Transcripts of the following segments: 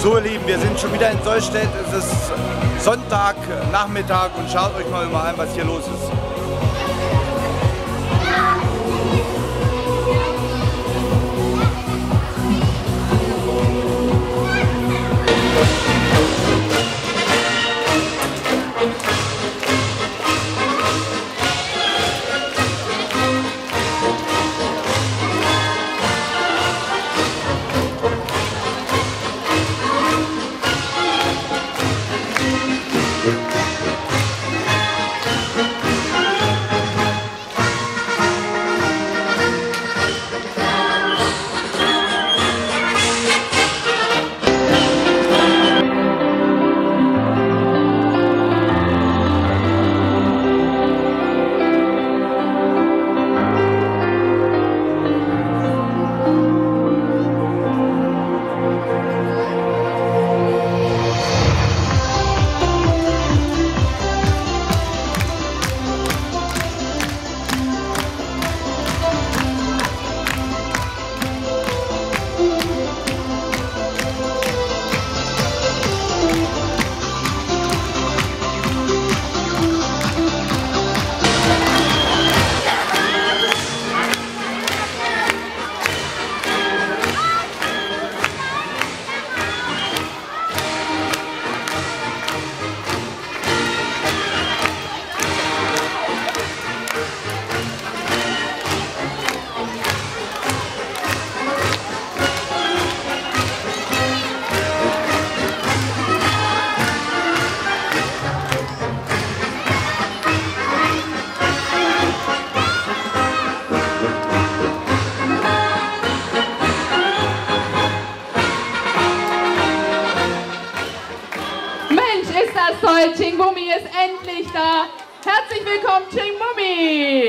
So, ihr Lieben, wir sind schon wieder in Solstedt. Es ist Sonntagnachmittag und schaut euch mal an, was hier los ist. Ching-Mummi ist endlich da. Herzlich willkommen, Ching-Mummi.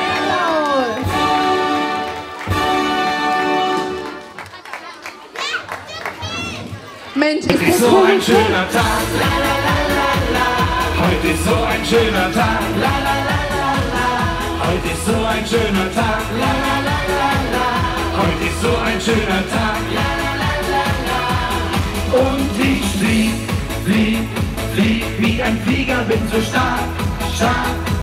Mensch, ist das so ein schöner Tag. La, la, la, la, la. Heute ist so ein schöner Tag. La, la, la, la, la. Heute ist so ein schöner Tag. La, la, la, la, la. Heute ist so ein schöner Tag. La, la, la, la, la. Und ich flieg wie ein Flieger, bin so stark, stark.